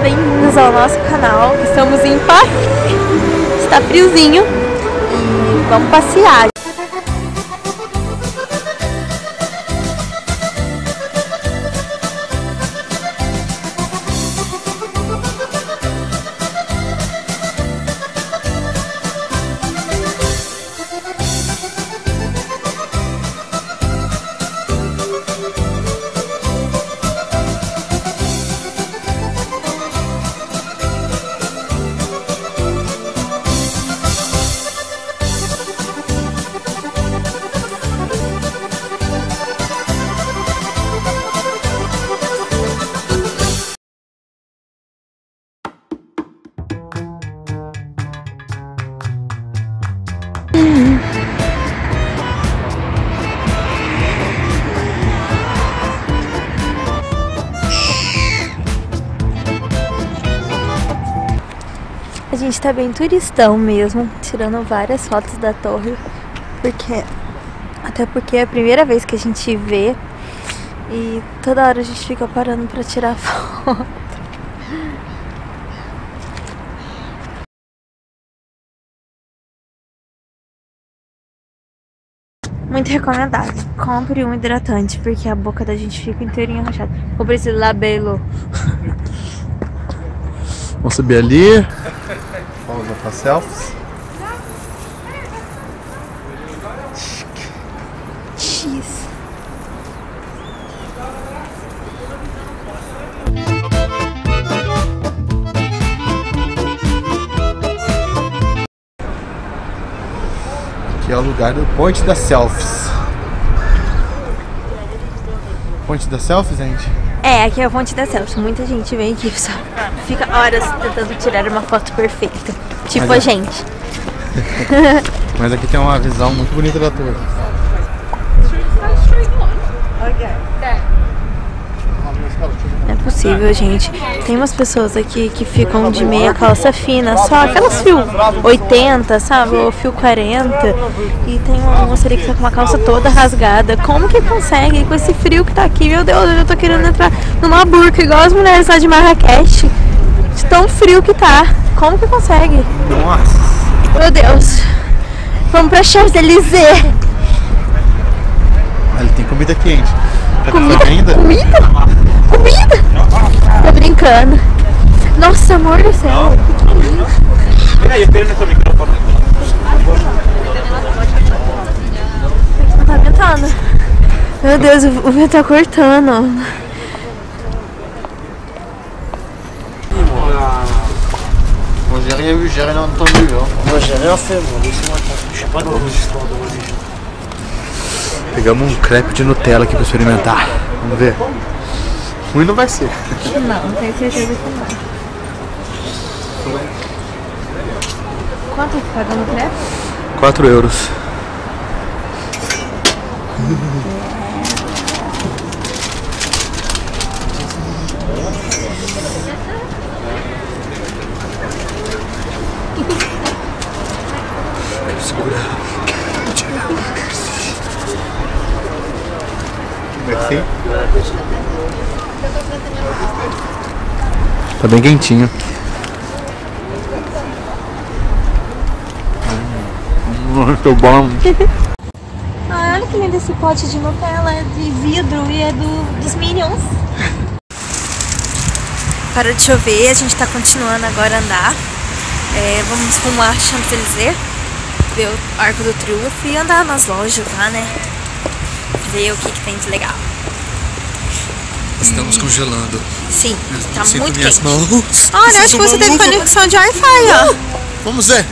bem-vindos ao nosso canal. Estamos em Paris. Está friozinho e vamos passear. A gente tá bem turistão mesmo, tirando várias fotos da torre, até porque é a primeira vez que a gente vê e toda hora a gente fica parando pra tirar foto. Muito recomendado. Compre um hidratante, porque a boca da gente fica inteirinha rachada. Compre esse labelo. Vamos subir ali. Vamos para selfies. X. Aqui é o lugar do Ponte das Selfies. Ponte das Selfies, gente? É, aqui é a Ponte das Selfies. Muita gente vem aqui, só fica horas tentando tirar uma foto perfeita. Tipo a gente. Mas aqui tem uma visão muito bonita da torre. Não é possível, gente. Tem umas pessoas aqui que ficam de meia calça fina, só aquelas fio 80, sabe? Ou fio 40. E tem uma moça ali que tá com uma calça toda rasgada. Como que consegue com esse frio que tá aqui? Meu Deus, eu já tô querendo entrar numa burca igual as mulheres lá de Marrakech. De tão frio que tá. Como que consegue? Nossa! Meu Deus. Vamos pra Champs-Élysées. Ali tem comida quente. Tá Comida? ainda? Comida? Comida? Tô brincando. Nossa, amor do céu. Não tá ventando. Meu Deus, o vento tá cortando. Moi j'ai rien vu, j'ai rien entendu. Moi j'ai rien fait, moi. Laissez-moi tranquille. Je sais pas dans vos histoires de religion. Pegamos um crepe de Nutella aqui pra experimentar. Vamos ver. Ruim não vai ser. Não, tenho certeza que não. Quanto que paga no crepe? 4 euros. Segura. Merci. Tá bem quentinho. Muito bom. Ah, olha que lindo esse pote de Nutella, é de vidro e é dos Minions. Parou de chover, a gente tá continuando agora a andar. Vamos rumo a Champs-Élysées, ver o Arco do Triunfo e andar nas lojas lá, né? Ver o que tem de legal. Estamos congelando. Sim, tá Sinto muito minhas quente. mãos. Olha, acho que você teve conexão de Wi-Fi, ó. Vamos ver.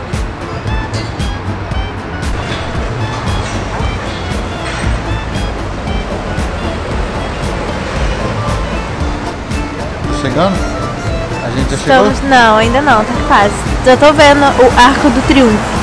Chegando? A gente já chegou? Não, ainda não, tá quase. Já tô vendo o Arco do Triunfo.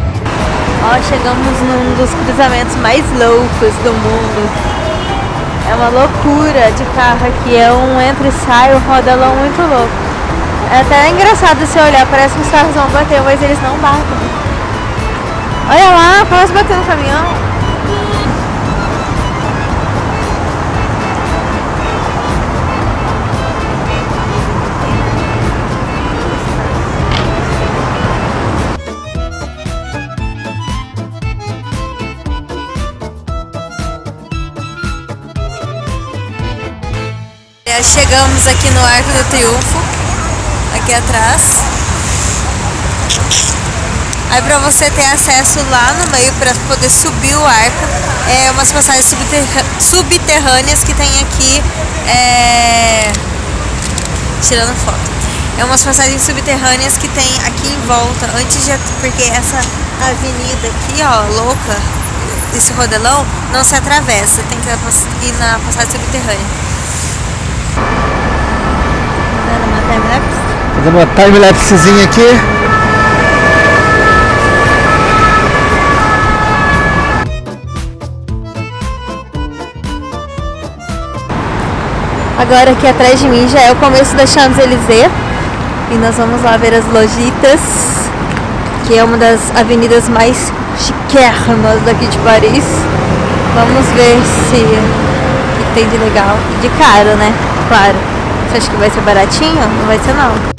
Ó, chegamos num dos cruzamentos mais loucos do mundo. É uma loucura de carro aqui, é um entra e sai, um rodelão muito louco. É até engraçado você olhar, parece que os carros vão bater, mas eles não batem. Olha lá, quase bateu no caminhão. Chegamos aqui no Arco do Triunfo, aqui atrás. Aí pra você ter acesso lá no meio, pra poder subir o arco, é umas passagens subterrâneas que tem aqui, tirando foto. É umas passagens subterrâneas que tem aqui em volta, porque essa avenida aqui, ó, louca, esse rodelão, não se atravessa, tem que ir na passagem subterrânea. Fazendo uma time-lapsezinha aqui. Agora aqui atrás de mim já é o começo da Champs-Élysées. E nós vamos lá ver as lojitas, que é uma das avenidas mais chiquérrimas daqui de Paris. Vamos ver o que tem de legal e de caro, né? Claro. Você acha que vai ser baratinho? Não vai ser não.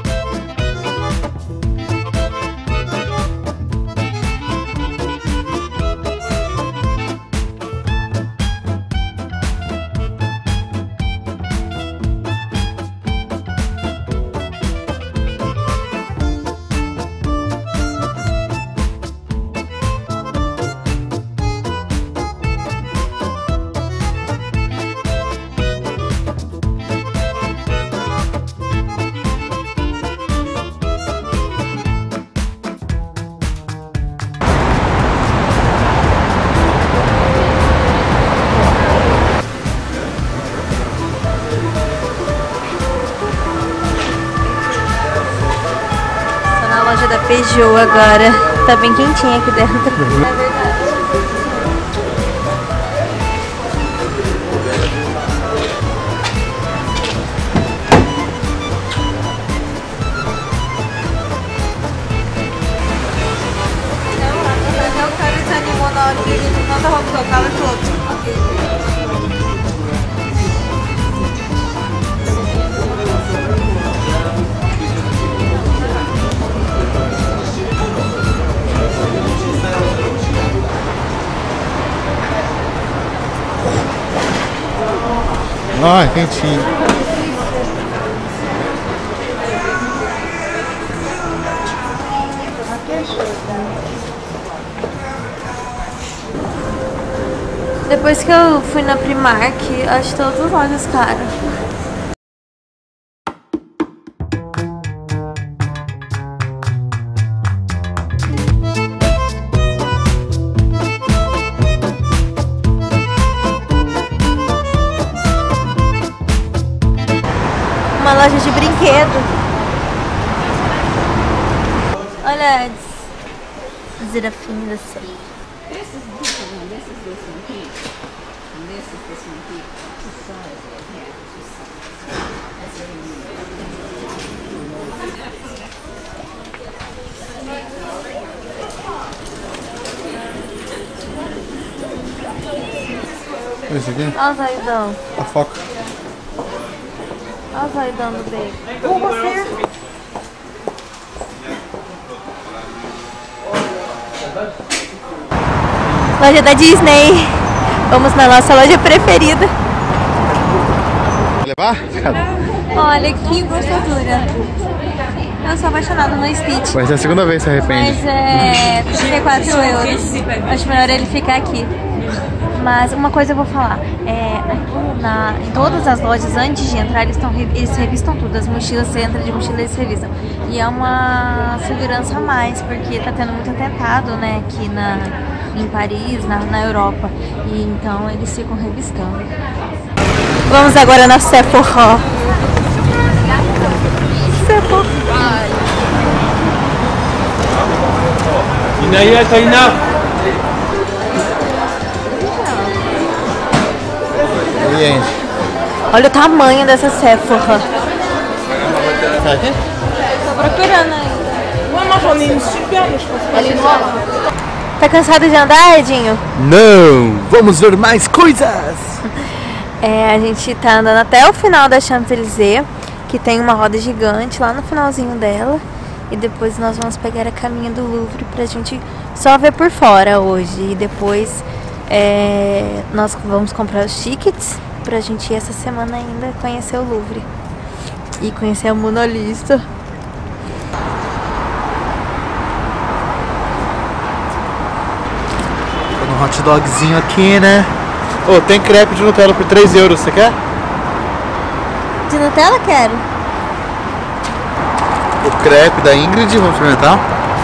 Loja da Peugeot agora. Tá bem quentinha aqui dentro. É verdade. O cara desanimou na hora que ele não tava com o carro todo. Ah, quentinho. Depois que eu fui na Primark, acho todas as lojas caras. Uma loja de brinquedo. Olha as girafinhas assim. Esse aqui? Olha os raidão. A foca. Olha os raidão do bacon. Com você. Loja da Disney. Vamos na nossa loja preferida. Levar? Olha que gostosura. Eu sou apaixonada no Stitch. Vai ser a segunda vez que se arrepende. Mas é 34 euros. Acho melhor ele ficar aqui. Mas uma coisa eu vou falar, em todas as lojas, antes de entrar, eles revistam tudo, as mochilas, você entra de mochila, eles revistam. E é uma segurança a mais, porque tá tendo muito atentado, né, aqui em Paris, na Europa. E então eles ficam revistando. Vamos agora na Sephora. Sephora. entende. Olha o tamanho dessa Sephora. Tá aqui? Tô procurando ainda. Ali no alto. Tá cansado de andar, Edinho? Não! Vamos ver mais coisas! A gente tá andando até o final da Champs-Élysées, que tem uma roda gigante lá no finalzinho dela. E depois nós vamos pegar a caminho do Louvre pra gente só ver por fora hoje. E depois nós vamos comprar os tickets pra gente ir essa semana ainda conhecer o Louvre. E conhecer a Mona Lisa. Um hot dogzinho aqui, né? Ô, tem crepe de Nutella por 3 euros, você quer? De Nutella, quero. O crepe da Ingrid, vamos experimentar?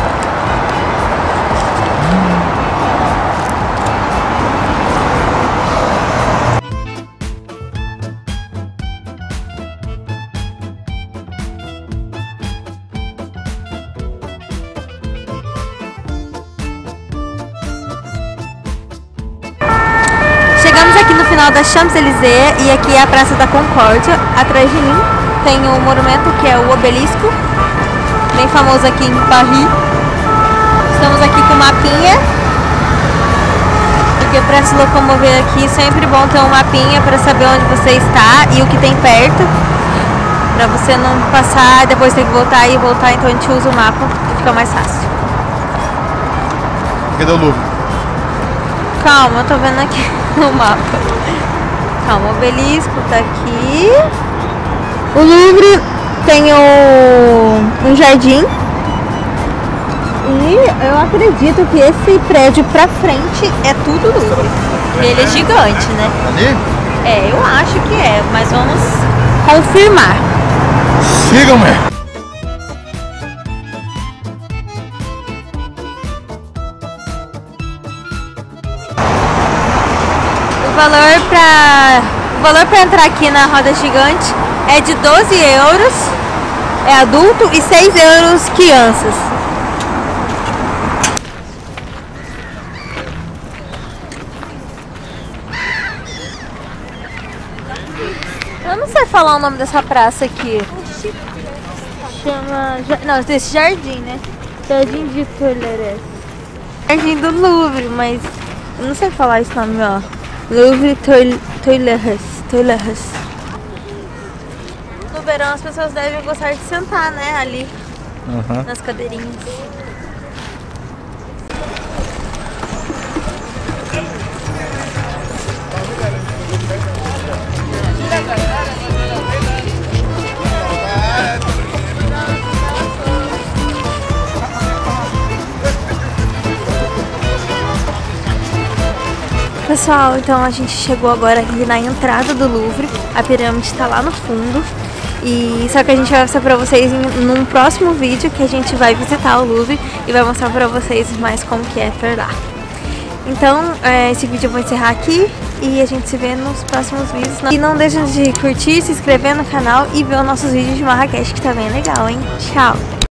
Chegamos aqui no final da Champs-Élysées e aqui é a Praça da Concórdia. Atrás de mim tem o monumento que é o Obelisco, bem famoso aqui em Paris. Estamos aqui com o mapinha, porque para se locomover aqui é sempre bom ter um mapinha para saber onde você está e o que tem perto, para você não passar e depois ter que voltar e voltar. Então a gente usa o mapa que fica mais fácil. Cadê o Louvre? Calma, eu tô vendo aqui no mapa. Calma, o Obelisco tá aqui. O Louvre tem um jardim. E eu acredito que esse prédio pra frente é tudo Louvre. Ele é gigante, né? Ali? Eu acho que é, mas vamos confirmar. Sigam-me! O valor para entrar aqui na roda gigante é de 12 euros, é adulto, e 6 euros crianças. Eu não sei falar o nome dessa praça aqui. Chama... Não, esse jardim, né? Jardim de Tuileries. Jardim do Louvre, mas eu não sei falar esse nome, ó. Louvre Tuileries. No verão as pessoas devem gostar de sentar, né? Ali nas cadeirinhas. Pessoal, então a gente chegou agora aqui na entrada do Louvre. A pirâmide está lá no fundo. E só que a gente vai mostrar pra vocês num próximo vídeo que a gente vai visitar o Louvre e vai mostrar pra vocês mais como que é por lá. Então, esse vídeo eu vou encerrar aqui e a gente se vê nos próximos vídeos. E não deixem de curtir, se inscrever no canal e ver os nossos vídeos de Marrakech, que tá bem legal, hein? Tchau!